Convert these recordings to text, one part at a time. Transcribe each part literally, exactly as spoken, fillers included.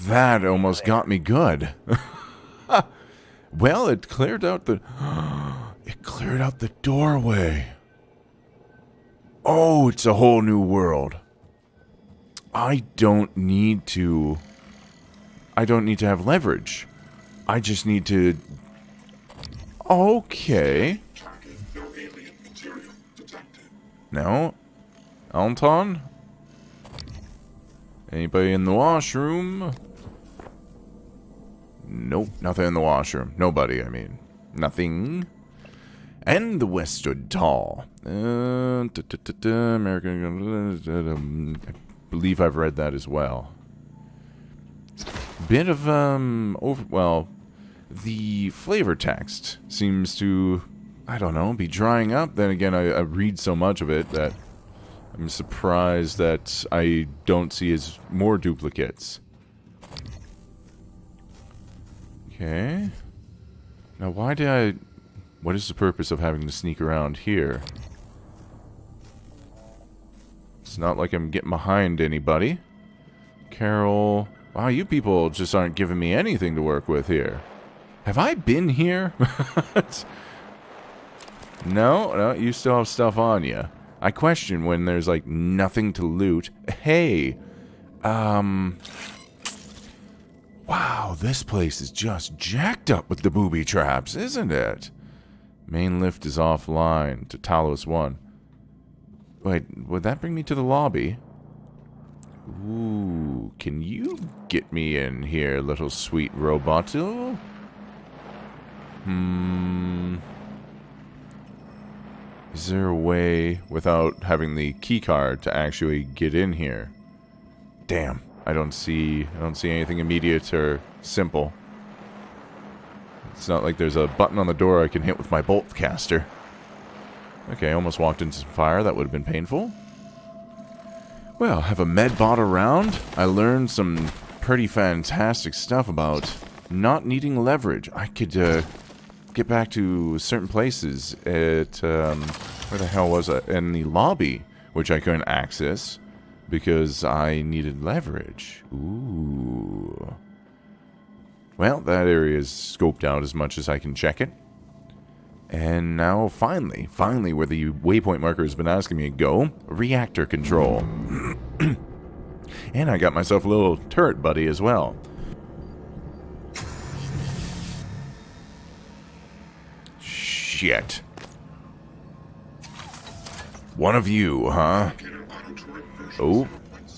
That almost got me good. Well, it cleared out the... It cleared out the doorway. Oh, it's a whole new world. I don't need to... I don't need to have leverage. I just need to... Okay. No? Anton? Anybody in the washroom? Nope, nothing in the washroom. Nobody, I mean. Nothing. And the West stood tall. Uh, da, da, da, da, American... I believe I've read that as well. Bit of, um... over... Well, the flavor text seems to... I don't know, be drying up. Then again, I, I read so much of it that I'm surprised that I don't see as more duplicates. Okay. Now, why did I... What is the purpose of having to sneak around here? It's not like I'm getting behind anybody. Carol... Wow, you people just aren't giving me anything to work with here. Have I been here? No, no, you still have stuff on you. I question when there's, like, nothing to loot. Hey, um... wow, this place is just jacked up with the booby traps, isn't it? Main lift is offline to Talos one. Wait, would that bring me to the lobby? Ooh, can you get me in here, little sweet roboto? Hmm... Is there a way, without having the keycard, to actually get in here? Damn, I don't see, I don't see anything immediate or simple. It's not like there's a button on the door I can hit with my bolt caster. Okay, almost walked into some fire. That would have been painful. Well, have a med bot around. I learned some pretty fantastic stuff about not needing leverage. I could, uh... get back to certain places at, um, where the hell was it? In the lobby, which I couldn't access because I needed leverage. Ooh. Well, that area is scoped out as much as I can check it. And now, finally, finally, where the waypoint marker has been asking me to go, reactor control. And I got myself a little turret buddy as well. Shit. One of you, huh? Oh.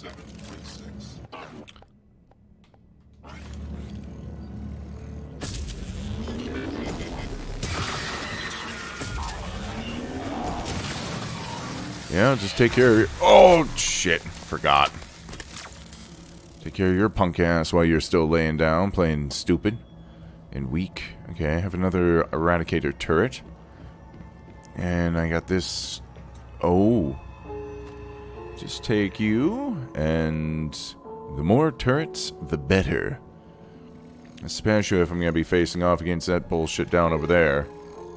Yeah, just take care of your... Oh, shit. Forgot. Take care of your punk ass while you're still laying down, playing stupid and weak. Okay, I have another Eradicator turret. And I got this... Oh. Just take you, and the more turrets, the better. Especially if I'm going to be facing off against that bullshit down over there.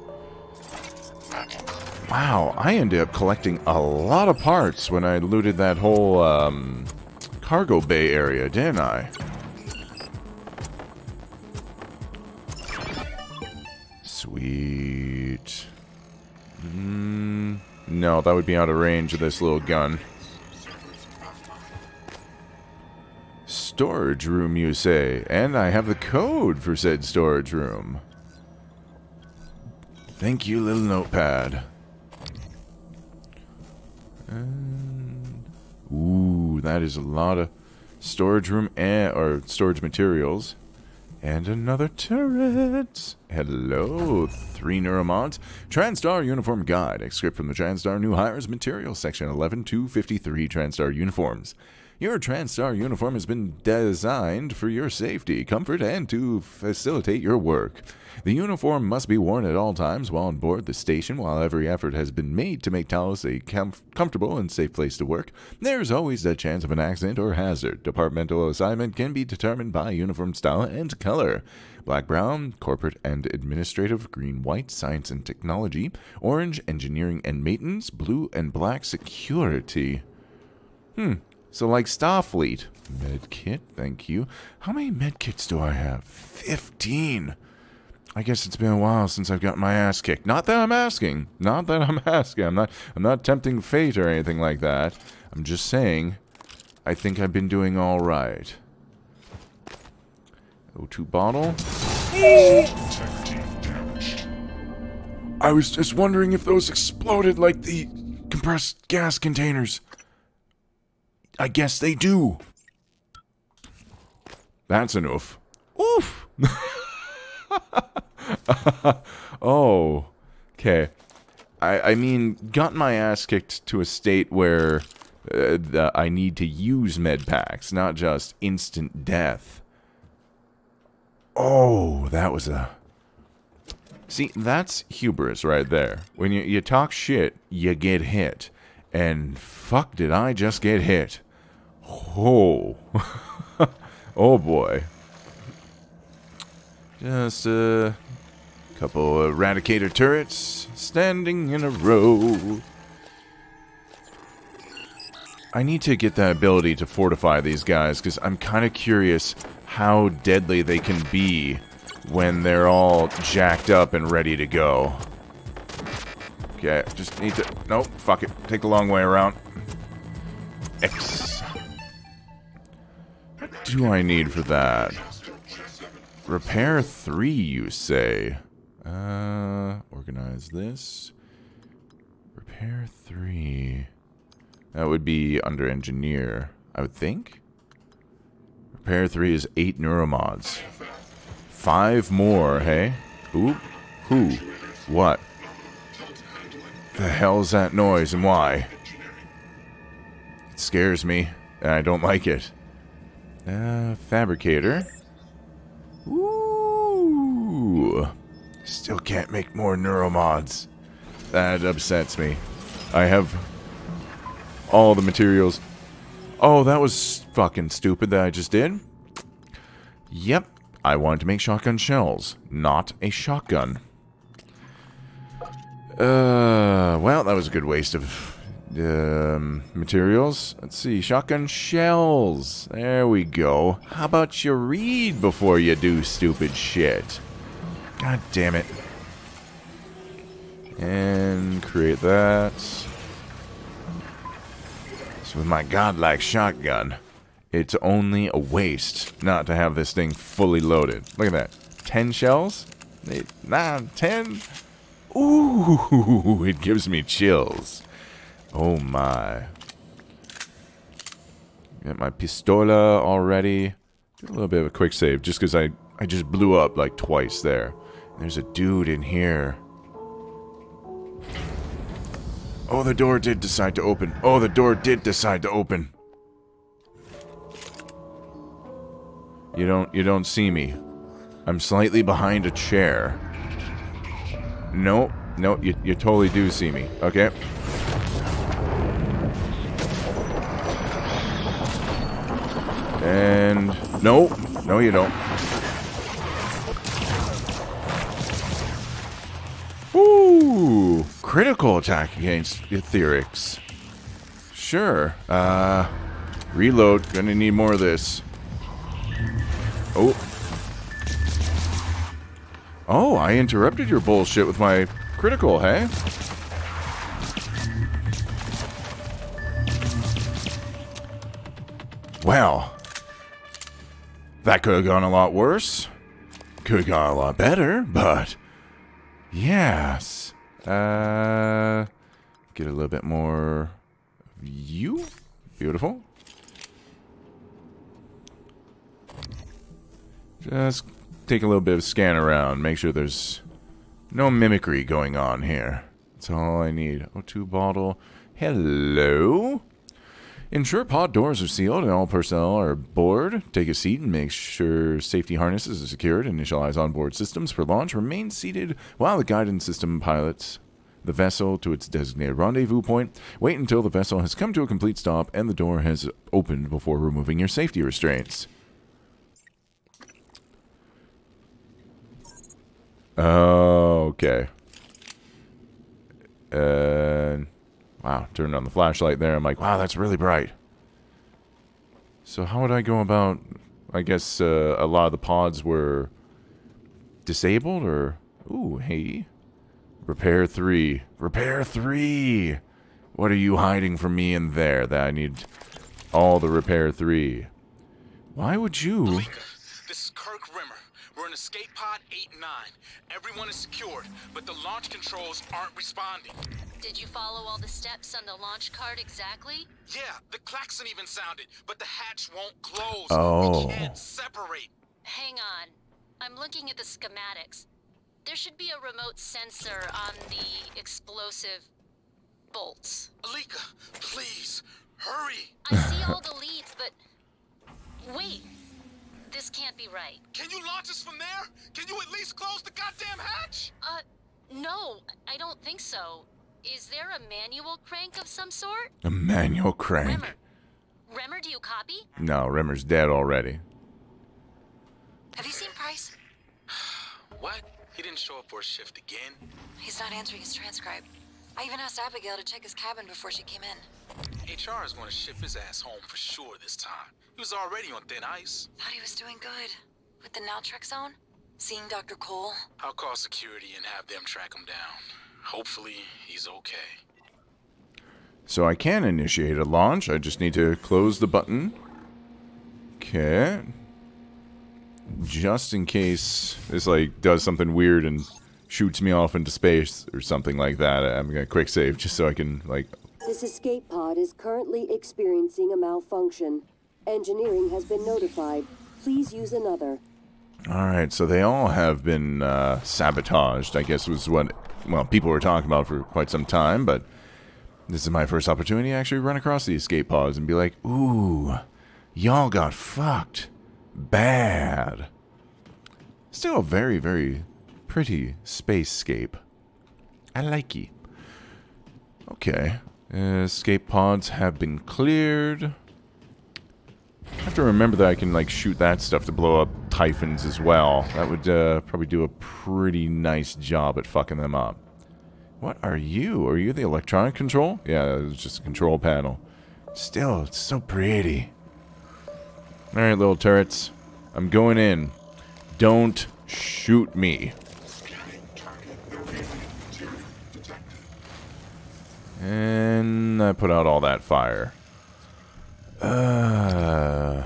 Wow, I ended up collecting a lot of parts when I looted that whole um, cargo bay area, didn't I? Sweet. Mm, no, that would be out of range of this little gun. Storage room, you say? And I have the code for said storage room. Thank you, little notepad. And, ooh, that is a lot of storage room and or storage materials. And another turret. Hello, three neuromods. TranStar Uniform Guide. Excerpt from the TranStar New Hires Materials Section eleven two fifty-three TranStar Uniforms. Your TranStar uniform has been designed for your safety, comfort, and to facilitate your work. The uniform must be worn at all times while on board the station. While every effort has been made to make Talos a com comfortable and safe place to work, there's always the chance of an accident or hazard. Departmental assignment can be determined by uniform style and color. Black, brown, corporate and administrative, green, white, science and technology, orange, engineering and maintenance, blue and black, security. Hmm. So like Starfleet. Medkit, thank you. How many medkits do I have? Fifteen. I guess it's been a while since I've got my ass kicked. Not that I'm asking. Not that I'm asking. I'm not I'm not tempting fate or anything like that. I'm just saying I think I've been doing alright. O two bottle. I was just wondering if those exploded like the compressed gas containers. I guess they do. That's enough. Oof. Oh. Okay. I, I mean, got my ass kicked to a state where uh, the, I need to use med packs, not just instant death. Oh, that was a... See, that's hubris right there. When you, you talk shit, you get hit. And fuck did I just get hit. Oh. Oh boy. Just a couple Eradicator turrets standing in a row. I need to get that ability to fortify these guys, because I'm kind of curious how deadly they can be when they're all jacked up and ready to go. Okay, just need to... Nope, fuck it. Take the long way around. X. What do I need for that? Repair three, you say? Uh, organize this. Repair three. That would be under engineer, I would think. Repair three is eight neuromods. Five more, hey? Ooh, who? What? The hell's that noise and why? It scares me, and I don't like it. Uh, fabricator. Ooh. Still can't make more neuromods. That upsets me. I have all the materials. Oh, that was fucking stupid that I just did. Yep. I wanted to make shotgun shells, not a shotgun. Uh, well, that was a good waste of um, materials. Let's see, shotgun shells. There we go. How about you read before you do stupid shit? God damn it. And create that. So with my godlike shotgun, it's only a waste not to have this thing fully loaded. Look at that. Ten shells? Eight, nine, ten? Ooh, it gives me chills. Oh my. Got my pistola already. Did a little bit of a quick save just because I, I just blew up like twice there. There's a dude in here. Oh, the door did decide to open. Oh, the door did decide to open. You don't you don't see me. I'm slightly behind a chair. Nope. Nope, you, you totally do see me. Okay. And... No. No, you don't. Ooh! Critical attack against Etherics. Sure. Uh... Reload. Gonna need more of this. Oh. Oh, I interrupted your bullshit with my critical, hey? Well. That could have gone a lot worse. Could have gone a lot better, but... Yes. Uh... Get a little bit more... You? Beautiful. Just take a little bit of a scan around, make sure there's no mimicry going on here. That's all I need. O two bottle. Hello? Ensure pod doors are sealed and all personnel are aboard. Take a seat and make sure safety harnesses are secured. Initialize onboard systems for launch. Remain seated while the guidance system pilots the vessel to its designated rendezvous point. Wait until the vessel has come to a complete stop and the door has opened before removing your safety restraints. Oh, okay. Uh, wow, turned on the flashlight there. I'm like, wow, that's really bright. So how would I go about... I guess uh, a lot of the pods were disabled, or... Ooh, hey. Repair three. Repair three! What are you hiding from me in there that I need all the repair three? Why would you... Alika, this is Kirk Rimmer. We're in escape pod eight and nine. Everyone is secured, but the launch controls aren't responding. Did you follow all the steps on the launch card exactly? Yeah, the klaxon even sounded, but the hatch won't close. Oh. We can't separate. Hang on. I'm looking at the schematics. There should be a remote sensor on the explosive bolts. Alika, please, hurry. I see all the leads, but... Wait. This can't be right. Can you launch us from there? Can you at least close the goddamn hatch? Uh, no, I don't think so. Is there a manual crank of some sort? A manual crank. Rimmer. Rimmer, do you copy? No, Rimmer's dead already. Have you seen Price? What? He didn't show up for a shift again? He's not answering his transcribe. I even asked Abigail to check his cabin before she came in. H R is going to ship his ass home for sure this time. He was already on thin ice. Thought he was doing good. With the naltrexone? Seeing Doctor Cole? I'll call security and have them track him down. Hopefully, he's okay. So I can initiate a launch. I just need to close the button. Okay. Just in case this, like, does something weird and shoots me off into space or something like that, I'm gonna quick save just so I can, like... This escape pod is currently experiencing a malfunction. Engineering has been notified. Please use another. Alright, so they all have been uh, sabotaged, I guess was what, well, people were talking about for quite some time, but this is my first opportunity to actually run across the escape pods and be like, ooh, y'all got fucked. Bad. Still a very, very pretty spacescape. I like it. Okay. Escape pods have been cleared. I have to remember that I can, like, shoot that stuff to blow up Typhons as well. That would uh, probably do a pretty nice job at fucking them up. What are you? Are you the electronic control? Yeah, it's just a control panel. Still, it's so pretty. Alright, little turrets. I'm going in. Don't shoot me. And I put out all that fire. Uh,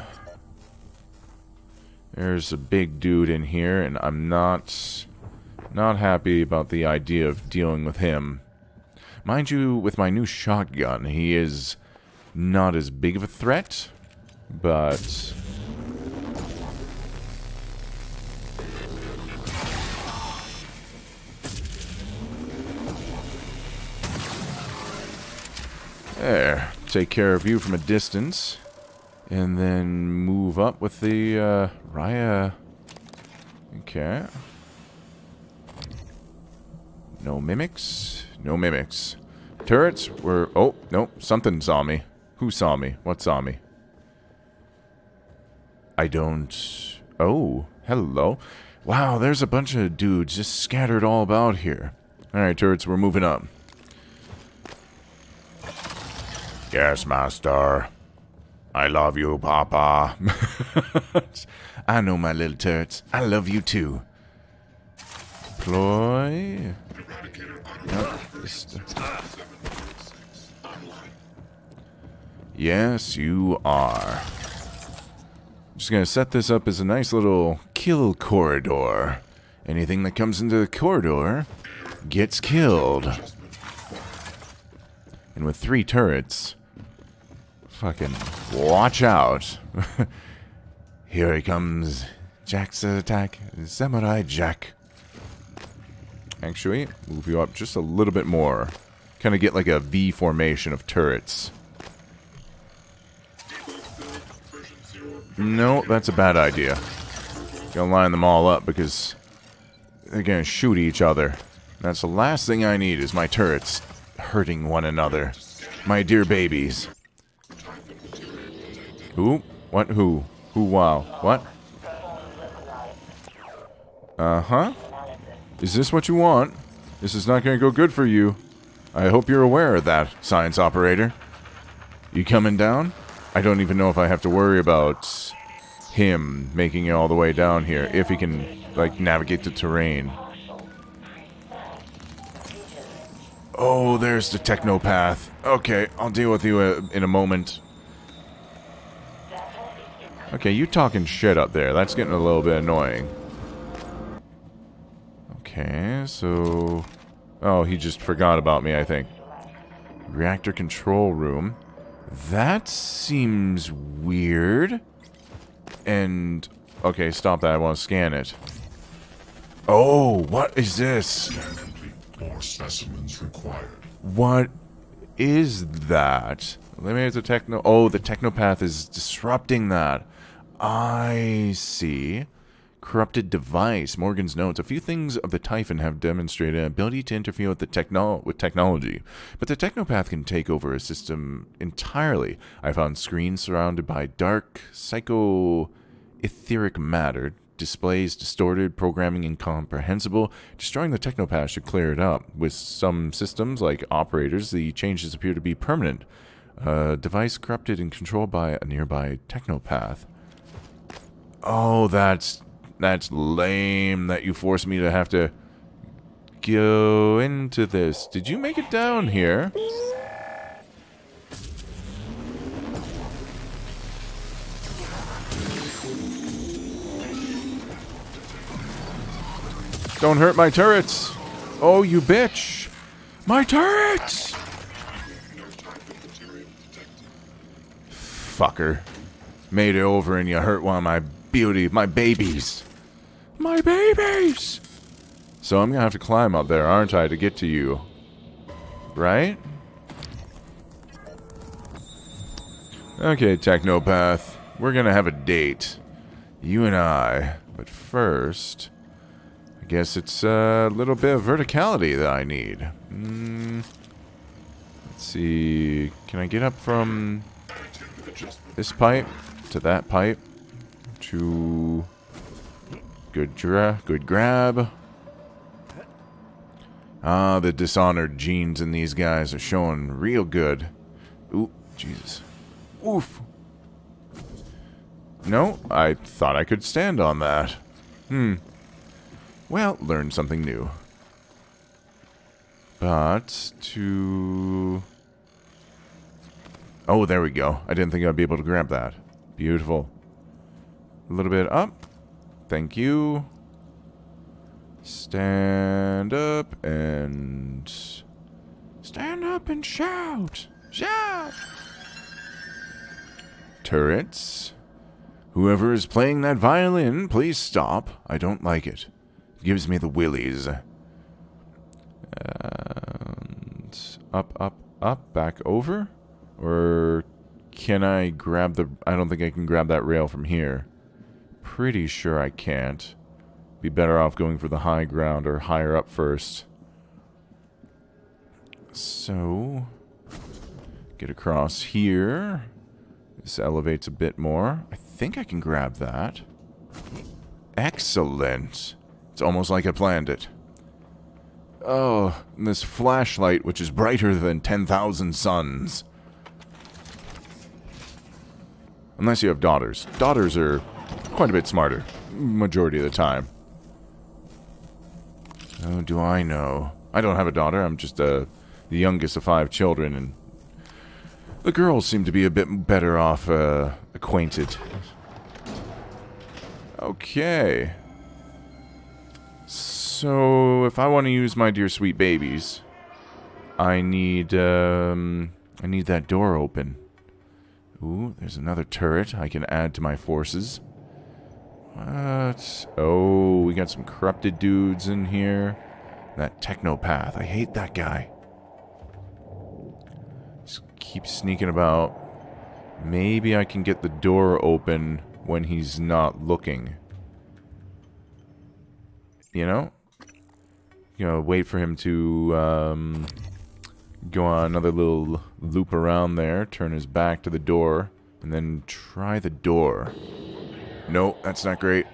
there's a big dude in here, and I'm not not happy about the idea of dealing with him. Mind you, with my new shotgun, he is not as big of a threat, but... There. Take care of you from a distance. And then move up with the, uh, Raya. Okay. No mimics. No mimics. Turrets were... Oh, no. Something saw me. Who saw me? What saw me? I don't... Oh, hello. Wow, there's a bunch of dudes just scattered all about here. Alright, turrets, we're moving up. Yes, master. I love you, Papa. I know, my little turrets. I love you, too. Deploy. Nope, just... Yes, you are. Just gonna set this up as a nice little kill corridor. Anything that comes into the corridor gets killed. And with three turrets... Fucking watch out. Here he comes. Jack's attack. Samurai Jack. Actually, move you up just a little bit more. Kind of get like a V formation of turrets. No, that's a bad idea. Gonna line them all up because they're gonna shoot each other. That's the last thing I need is my turrets hurting one another. My dear babies. Who? What? Who? Who? Wow. What? Uh-huh. Is this what you want? This is not going to go good for you. I hope you're aware of that, science operator. You coming down? I don't even know if I have to worry about him making it all the way down here, if he can, like, navigate the terrain. Oh, there's the technopath. Okay, I'll deal with you uh, in a moment. Okay, you talking shit up there. That's getting a little bit annoying. Okay, so... Oh, he just forgot about me, I think. Reactor control room. That seems weird. And... Okay, stop that. I want to scan it. Oh, what is this? Scan complete. More specimens required. What is that? Maybe it's a techno... Oh, the technopath is disrupting that. I see. Corrupted device. Morgan's notes. A few things of the Typhon have demonstrated an ability to interfere with the techno with technology, but the technopath can take over a system entirely. I found screens surrounded by dark, psycho-etheric matter. Displays distorted, programming incomprehensible. Destroying the technopath should clear it up. With some systems, like operators, the changes appear to be permanent. Uh, device corrupted and controlled by a nearby technopath. Oh, that's that's lame that you forced me to have to go into this. Did you make it down here? Don't hurt my turrets! Oh, you bitch! My turrets! Fucker. Made it over and you hurt one of my beauty, my babies. My babies! So I'm gonna have to climb up there, aren't I, to get to you? Right? Okay, Technopath. We're gonna have a date. You and I. But first... I guess it's a little bit of verticality that I need. Mm, let's see. Can I get up from this pipe to that pipe? To good dra good grab. Ah, the Dishonored genes in these guys are showing real good. Ooh, Jesus. Oof. No, I thought I could stand on that. Hmm. Well, learned something new. But to... Oh, there we go. I didn't think I'd be able to grab that. Beautiful. A little bit up. Thank you. Stand up and... Stand up and shout! Shout! Turrets. Whoever is playing that violin, please stop. I don't like it. Gives me the willies. And up, up, up, back over? Or can I grab the... I don't think I can grab that rail from here. Pretty sure I can't. Be better off going for the high ground or higher up first. So... Get across here. This elevates a bit more. I think I can grab that. Excellent. It's almost like I planned it. Oh, and this flashlight, which is brighter than ten thousand suns. Unless you have daughters. Daughters are quite a bit smarter, majority of the time. Oh, do I know? I don't have a daughter, I'm just uh, the youngest of five children, and the girls seem to be a bit better off uh, acquainted. Okay. So, if I want to use my dear sweet babies, I need, um, I need that door open. Ooh, there's another turret I can add to my forces. What? Oh, we got some corrupted dudes in here. That Technopath, I hate that guy. Just keep sneaking about. Maybe I can get the door open when he's not looking. You know? You know, wait for him to um, go on another little loop around there, turn his back to the door, and then try the door. No, that's not great.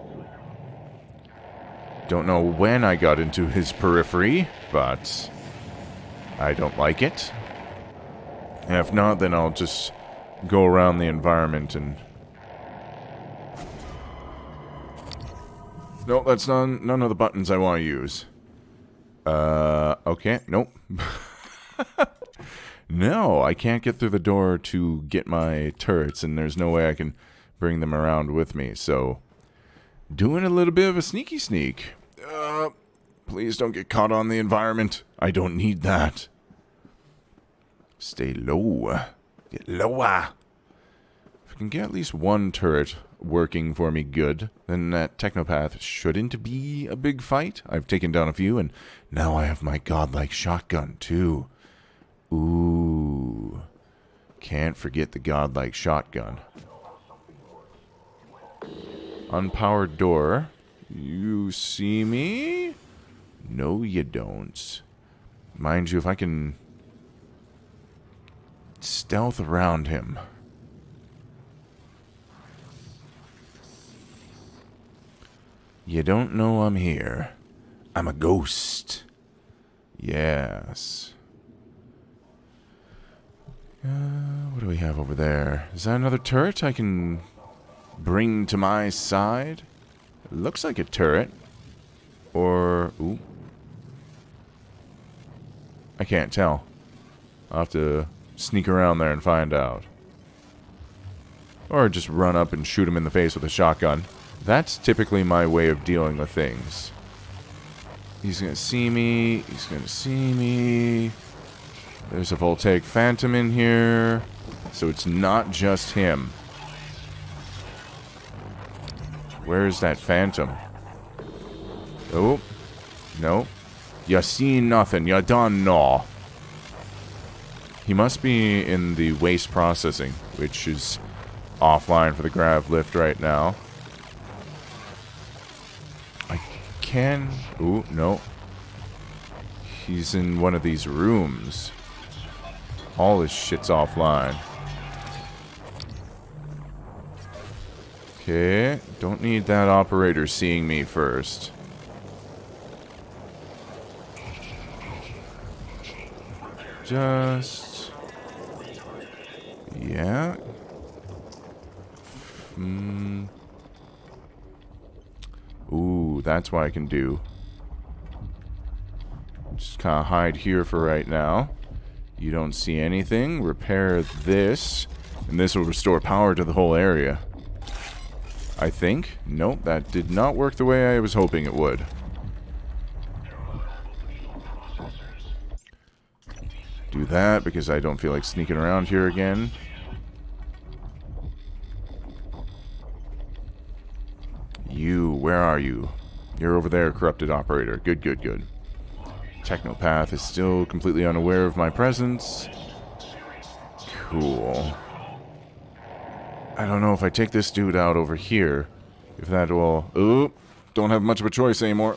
Don't know when I got into his periphery, but I don't like it. And if not, then I'll just go around the environment and... No, that's none, none of the buttons I want to use. Uh, okay, nope. No, I can't get through the door to get my turrets, and there's no way I can bring them around with me, so... Doing a little bit of a sneaky sneak. Uh, please don't get caught on the environment. I don't need that. Stay low. Get lower. If I can get at least one turret working for me good, then that Technopath shouldn't be a big fight. I've taken down a few, and now I have my godlike shotgun, too. Ooh. Can't forget the godlike shotgun. Unpowered door. You see me? No, you don't. Mind you, if I can stealth around him. You don't know I'm here. I'm a ghost. Yes. Uh, what do we have over there? Is that another turret I can bring to my side? It looks like a turret. Or... Ooh. I can't tell. I'll have to sneak around there and find out. Or just run up and shoot him in the face with a shotgun. That's typically my way of dealing with things. He's gonna see me. He's gonna see me. There's a Voltaic Phantom in here. So it's not just him. Where's that Phantom? Oh. No. You seen nothing. You done no. He must be in the waste processing, which is offline for the grav lift right now. I can... Ooh, no. He's in one of these rooms. All his shit's offline. Okay, don't need that operator seeing me first. Just... Yeah. Hmm. Ooh, that's what I can do. Just kind of hide here for right now. You don't see anything. Repair this. And this will restore power to the whole area. I think. Nope, that did not work the way I was hoping it would. Do that because I don't feel like sneaking around here again. You, where are you? You're over there, corrupted operator. Good, good, good. Technopath is still completely unaware of my presence. Cool. I don't know if I take this dude out over here, if that will... Ooh, don't have much of a choice anymore.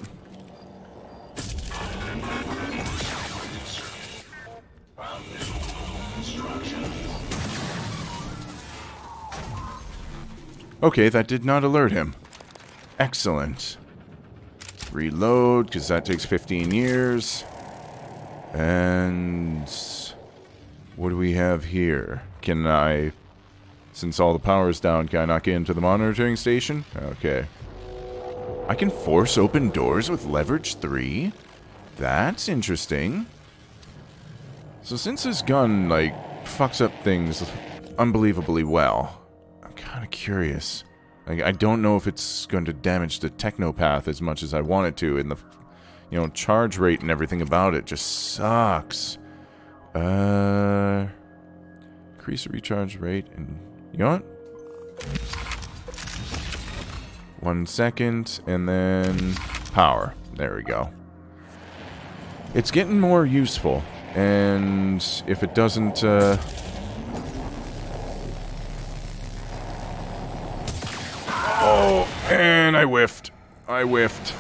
Okay, that did not alert him. Excellent. Reload, because that takes fifteen years. And... what do we have here? Can I... Since all the power's down, can I not get into the monitoring station? Okay. I can force open doors with leverage three? That's interesting. So since this gun, like, fucks up things unbelievably well, I'm kind of curious. Like, I don't know if it's going to damage the Technopath as much as I want it to, and the, you know, charge rate and everything about it just sucks. Uh... Increase the recharge rate and... You know what? One second, and then power. There we go. It's getting more useful, and if it doesn't, uh... Oh, and I whiffed. I whiffed.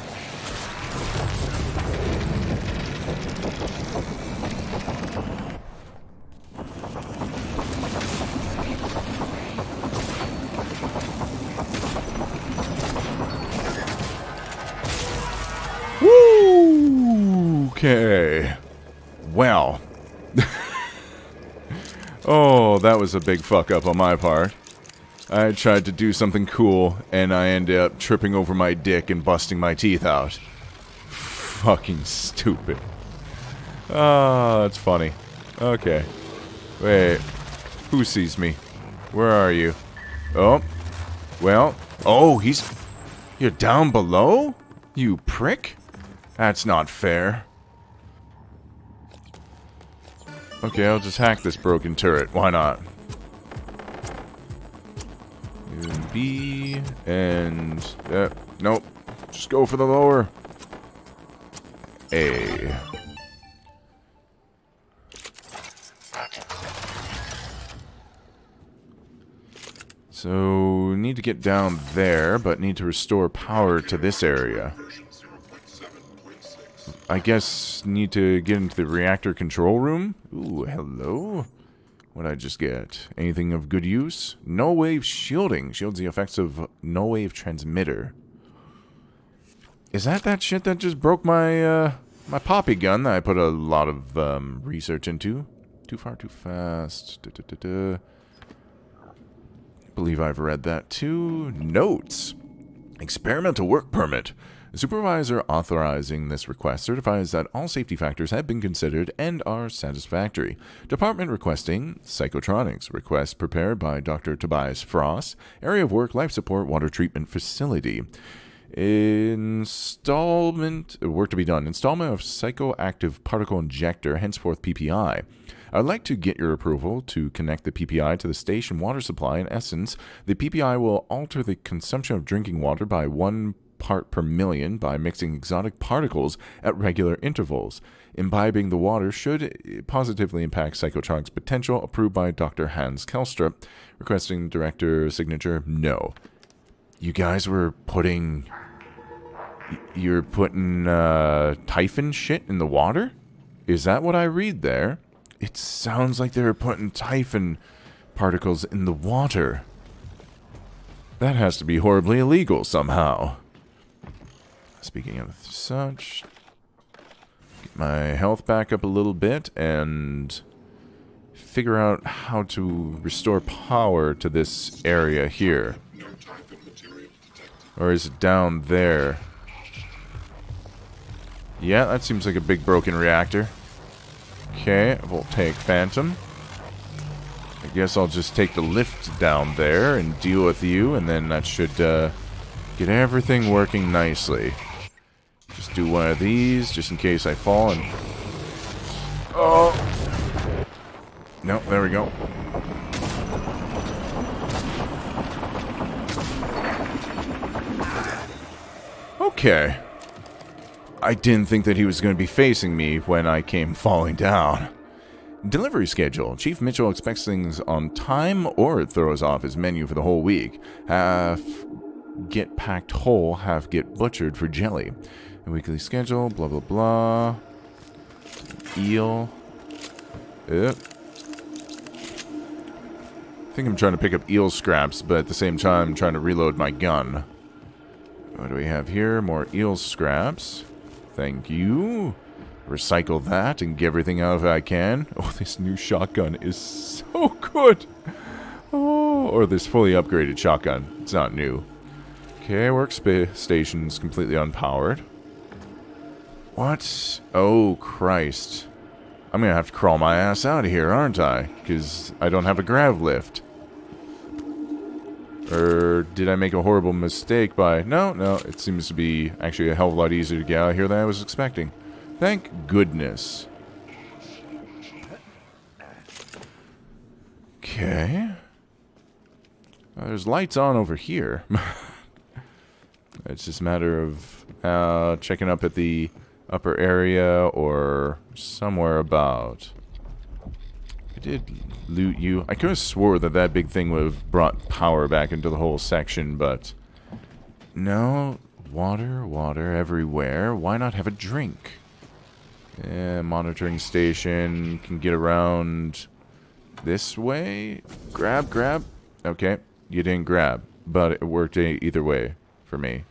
Okay. Well. Oh, that was a big fuck up on my part. I tried to do something cool, and I ended up tripping over my dick and busting my teeth out. Fucking stupid. Ah, that's funny. Okay. Wait. Who sees me? Where are you? Oh. Well. Oh, he's... You're down below? You prick? That's not fair. Okay, I'll just hack this broken turret. Why not? And B... And... Uh, nope. Just go for the lower. A... So, need to get down there, but need to restore power to this area. I guess need to get into the reactor control room? Ooh, hello. What'd I just get? Anything of good use? No wave shielding. Shields the effects of no wave transmitter. Is that that shit that just broke my, uh, my poppy gun that I put a lot of, um, research into? Too far, too fast. Da, da, da, da. Believe I've read that too. Notes. Experimental work permit. The supervisor authorizing this request certifies that all safety factors have been considered and are satisfactory. Department requesting Psychotronics. Request prepared by Doctor Tobias Frost. Area of work, life support, water treatment facility. Installment, work to be done. Installment of psychoactive particle injector, henceforth P P I. I'd like to get your approval to connect the P P I to the station water supply. In essence, the P P I will alter the consumption of drinking water by one part per million by mixing exotic particles at regular intervals. Imbibing the water should positively impact Psychotronics' potential. Approved by Doctor Hans Kelstrup. Requesting director signature, no. You guys were putting... You're putting uh, Typhon shit in the water? Is that what I read there? It sounds like they were putting Typhon particles in the water. That has to be horribly illegal somehow. Speaking of such, get my health back up a little bit and figure out how to restore power to this area here. Or is it down there? Yeah, that seems like a big broken reactor. Okay, we'll take Phantom. I guess I'll just take the lift down there and deal with you, and then that should uh, get everything working nicely. Just do one of these, just in case I fall and... Oh! No, there we go. Okay. I didn't think that he was going to be facing me when I came falling down. Delivery schedule. Chief Mitchell expects things on time or it throws off his menu for the whole week. Half get packed whole, half get butchered for jelly. A weekly schedule, blah blah blah. Eel. Yep. I think I'm trying to pick up eel scraps, but at the same time I'm trying to reload my gun. What do we have here? More eel scraps. Thank you. Recycle that and get everything out of it I can. Oh, this new shotgun is so good. Oh, or this fully upgraded shotgun. It's not new. Okay, workstation's completely unpowered. What? Oh, Christ. I'm gonna have to crawl my ass out of here, aren't I? Because I don't have a grav lift. Or did I make a horrible mistake by... No, no, it seems to be actually a hell of a lot easier to get out of here than I was expecting. Thank goodness. Okay. Uh, there's lights on over here. It's just a matter of uh, checking up at the upper area or somewhere about. I did loot you. I could have swore that that big thing would have brought power back into the whole section, but no. Water, water everywhere. Why not have a drink? Yeah, monitoring station can get around this way. Grab, grab. Okay, you didn't grab, but it worked either way for me.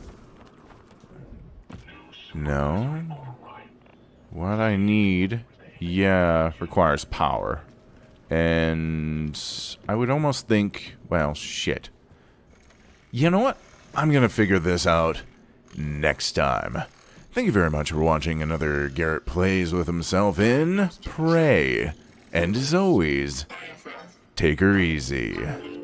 No. What I need yeah, requires power. And I would almost think, well, shit. You know what? I'm gonna figure this out next time. Thank you very much for watching another Garrett Plays with himself in Prey. And as always, take her easy.